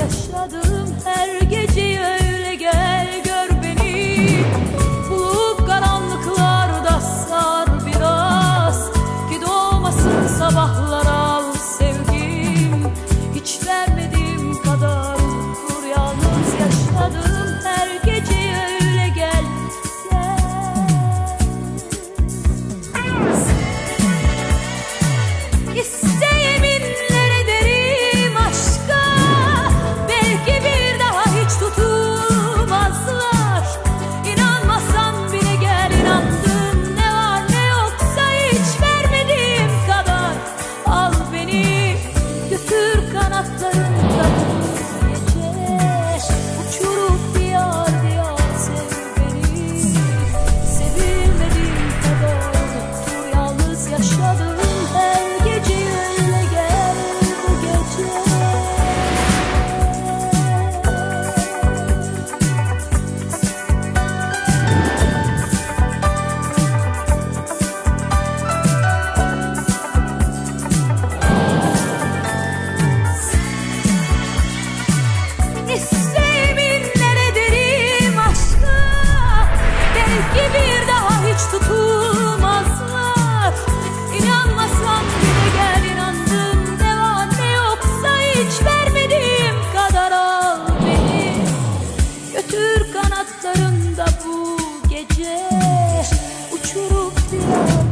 yaşadım her geceyi öyle gel gör beni. Bulup karanlıklarda sar biraz ki doğmasın sabahlar al sevgim. Hiç vermediğim kadar dur yalnız yaşadım her geceyi öyle gel gel. İsteyeminler ederim aşka, belki bir daha hiç tutulmazlar. İnanmasan bile gel inandım, ne var ne yoksa hiç vermediğim kadar. Al beni götür kanatlarında gece, uçurup diyar diyar sev beni. Sevilmediğim kadar dur yalnız yaşadım her gece öyle gel bu gece. İsteyeminler ederim aşka, belki bir daha hiç tutulmazlar. İnanmasam bile gel inandım, ne var ne yoksa hiç vermediğim kadar. Al beni götür kanatlarında bu gece, uçurup diyar